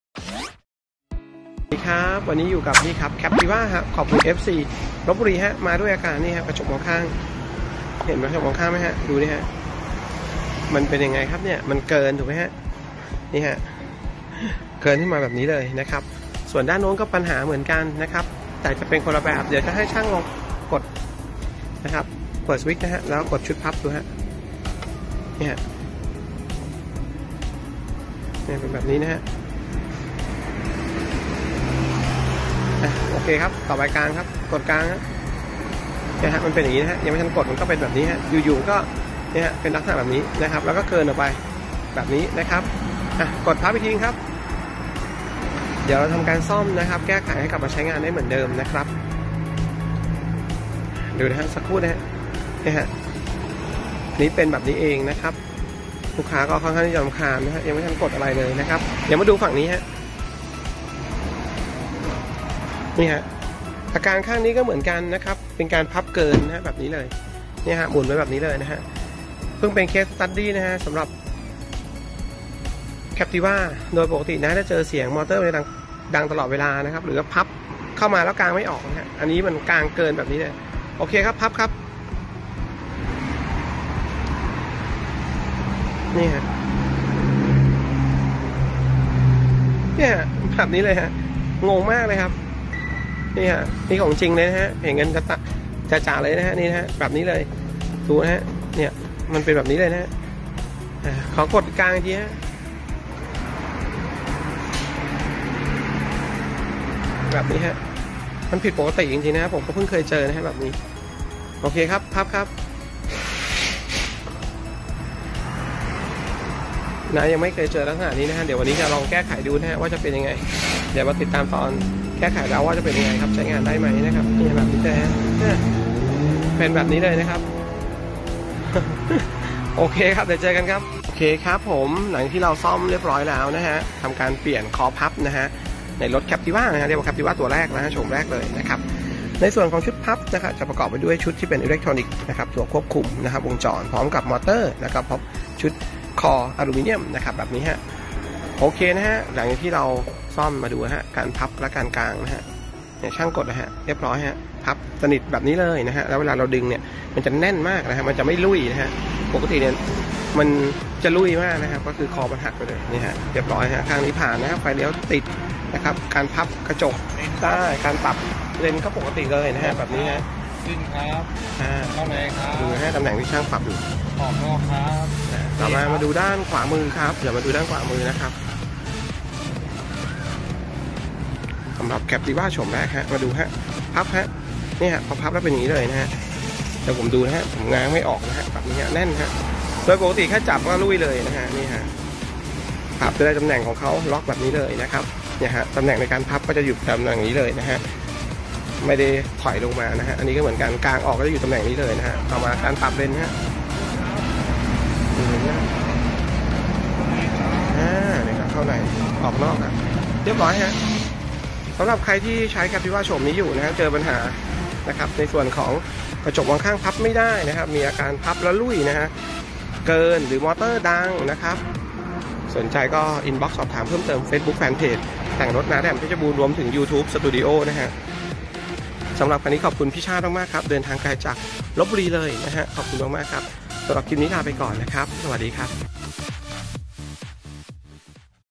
สวัสดีครับวันนี้อยู่กับนี่ครับแคปติว่าครับขอบคุณ FC ลพบุรีฮะมาด้วยอาการนี่ฮะกระจกมองข้างเห็นไหมกระจกมองข้างไหมฮะดูนี่ฮะมันเป็นยังไงครับเนี่ยมันเกินถูกไหมฮะนี่ฮะเกินขึ้นมาแบบนี้เลยนะครับส่วนด้านโน้นก็ปัญหาเหมือนกันนะครับแต่จะเป็นคนละแบบเดี๋ยวจะให้ช่างลองกดนะครับเปิดสวิตช์นะฮะแล้วกดชุดพับดูฮะนี่ฮะเนี่ยเป็นแบบนี้นะฮะโอเคครับต่อไปกลางครับกดกลางนะฮะมันเป็นอย่างนี้นะฮะยังไม่ทันกดมันก็เป็นแบบนี้ฮะอยู่ๆก็เนี่ยฮะเป็นลักษณะแบบนี้นะครับแล้วก็เกินออกไปแบบนี้นะครับกดพับอีกทีครับเดี๋ยวเราทำการซ่อมนะครับแก้ไขให้กลับมาใช้งานได้เหมือนเดิมนะครับดูนะฮะสักครู่นะฮะนี่ฮะนี่เป็นแบบนี้เองนะครับลูกค้าก็ค่อนข้างที่จะรำคาญนะฮะยังไม่ทันกดอะไรเลยนะครับเดี๋ยวมาดูฝั่งนี้ฮะนี่ฮะอาการข้างนี้ก็เหมือนกันนะครับเป็นการพับเกินนะฮะแบบนี้เลยเนี่ยฮะหมุนไว้แบบนี้เลยนะฮะเพิ่งเป็นเคสสตัดดี้นะฮะสำหรับแคปติว่าโดยปกตินะจะเจอเสียงมอเตอร์ดังตลอดเวลานะครับหรือว่าพับเข้ามาแล้วกลางไม่ออกนะฮะอันนี้มันกลางเกินแบบนี้เลยโอเคครับพับครับนี่ฮะเนี่ยแบบนี้เลยฮะงงมากเลยครับนี่ฮะนี่ของจริงเลยนะฮะเห็นกันจ่าเลยนะฮะนี่นะฮะแบบนี้เลยดูนะฮะเนี่ยมันเป็นแบบนี้เลยนะฮะขอกดกลางทีฮะแบบนี้ฮะมันผิดปกติจริงๆนะครับผมก็เพิ่งเคยเจอนะฮะแบบนี้โอเคครับพับครับนะยังไม่เคยเจอลักษณะนี้นะฮะเดี๋ยววันนี้จะลองแก้ไขดูนะฮะว่าจะเป็นยังไงเดี๋ยวมาติดตามตอนแก้ไขแล้วว่าจะเป็นยังไงครับใช้งานได้ไหมนะครับนี่แบบนี้เลยฮะเป็นแบบนี้เลยนะครับโอเคครับเดี๋ยวเจอกันครับโอเคครับผมหลังที่เราซ่อมเรียบร้อยแล้วนะฮะทำการเปลี่ยนคอพับนะฮะในรถแคปติว่านะฮะเรียกว่าแคปติว่าตัวแรกนะฮะโฉมแรกเลยนะครับในส่วนของชุดพับนะครับจะประกอบไปด้วยชุดที่เป็นอิเล็กทรอนิกส์นะครับตัวควบคุมนะครับวงจรพร้อมกับมอเตอร์นะครับพร้อมชุดคออลูมิเนียมนะครับแบบนี้ฮะโอเคนะฮะหลังจากที่เราซ่อมมาดูฮะการพับและการกางนะฮะเนี่ยช่างกดนะฮะเรียบร้อยฮะพับสนิทแบบนี้เลยนะฮะแล้วเวลาเราดึงเนี่ยมันจะแน่นมากนะฮะมันจะไม่ลุยนะฮะปกติเนี่ยมันจะลุยมากนะครับก็คือคอมันหักไปเลยนี่ฮะเรียบร้อยฮะข้างนี้ผ่านนะครับไฟเลี้ยวติดนะครับการพับกระจกได้การปรับเลนก็ปกติเลยนะฮะแบบนี้ฮะขึ้นครับเข้าในครับดูนะฮะตำแหน่งที่ช่างปรับอยู่ออกนอกครับต่อมาดูด้านขวามือครับเดี๋ยวมาดูด้านขวามือนะครับสำหรับแคปติว่าโฉมแรกฮะมาดูฮะพับฮะนี่ฮะพอพับแล้วเป็นอย่างนี้เลยนะฮะเดี๋ยวผมดูนะฮะผมง้างไม่ออกนะฮะแบบนี้แน่นฮะโดยปกติแค่จับก็ลุยเลยนะฮะนี่ฮะพับจะได้ตำแหน่งของเขาล็อกแบบนี้เลยนะครับเนี่ยฮะตำแหน่งในการพับก็จะอยู่ตำแหน่งนี้เลยนะฮะไม่ได้ถอยลงมานะฮะอันนี้ก็เหมือนกันกลางออกก็จะอยู่ตำแหน่งนี้เลยนะฮะต่อมาการปรับเลนฮะเนี่ยครับเข้าในออกนอกครับเรียบร้อยฮะสำหรับใครที่ใช้แคปติว่าโฉมนี้อยู่นะฮะเจอปัญหานะครับในส่วนของกระจกมองข้างพับไม่ได้นะครับมีอาการพับแล้วลุยนะฮะเกินหรือมอเตอร์ดังนะครับสนใจก็อินบ็อกซ์สอบถามเพิ่มเติม Facebook Fanpage แต่งรถนาแดมเพชรบูรณ์รวมถึง YouTube Studio นะฮะสำหรับวันนี้ขอบคุณพี่ชาติมากๆครับเดินทางไกลจากลพบุรีเลยนะฮะขอบคุณมากๆครับสำหรับคลิปนี้ลาไปก่อนนะครับสวัสดีครับ